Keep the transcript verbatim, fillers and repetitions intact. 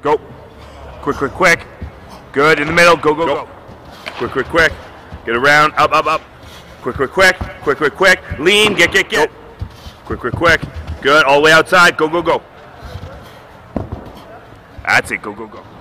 Go. Quick, quick, quick. Good. In the middle. Go, go, go. go. Quick, quick, quick. Get around. Up, up, up. Quick, quick, quick. Quick, quick, quick. Lean. Get, get, get. Go. Quick, quick, quick. Good. All the way outside. Go, go, go. That's it. Go, go, go.